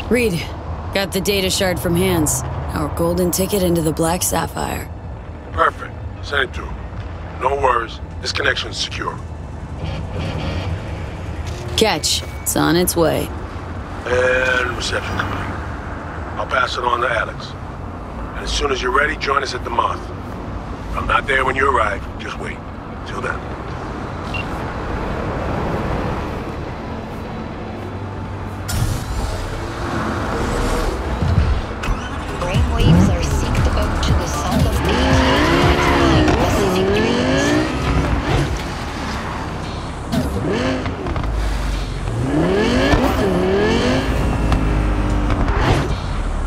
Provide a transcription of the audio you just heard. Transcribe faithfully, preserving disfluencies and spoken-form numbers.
Reed, got the data shard from Hans. Our golden ticket into the Black Sapphire. Perfect. Send it through. No worries. This connection's secure. Catch. It's on its way. And reception complete. I'll pass it on to Alex. And as soon as you're ready, join us at the Moth. I'm not there when you arrive. Just wait. Till then.